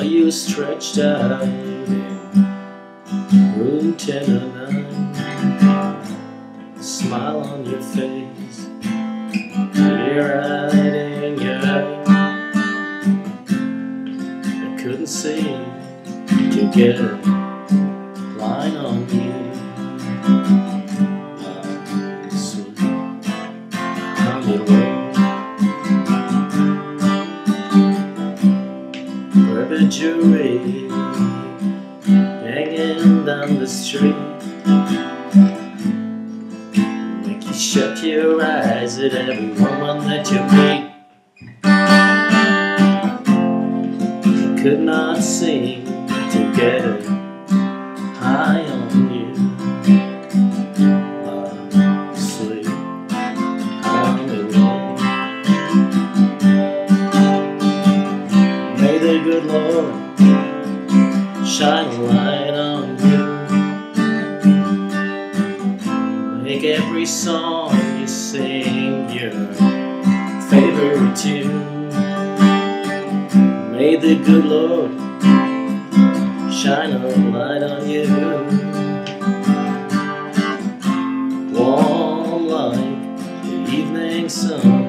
you stretched out in room 1009, a smile on your face, tear-eyed in your eye. I couldn't seem to get a line on you. Sweet, honey, perfect jewelry hanging down the street, make you shut your eyes at every woman that you meet. I could not seem to get high on you, sweet honey. May the good Lord shine a light on you, make every song you sing your favorite tune. May the good Lord shine a light on you, warm like the evening sun.